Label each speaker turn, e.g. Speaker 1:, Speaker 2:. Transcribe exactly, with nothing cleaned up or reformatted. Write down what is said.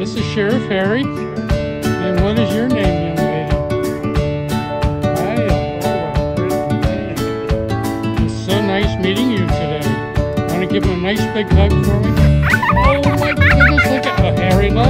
Speaker 1: This is Sheriff Harry. And what is your name, young lady? Hi. It's so nice meeting you today. Want to give him a nice big hug for me? Oh my goodness, look at oh, Harry. Look.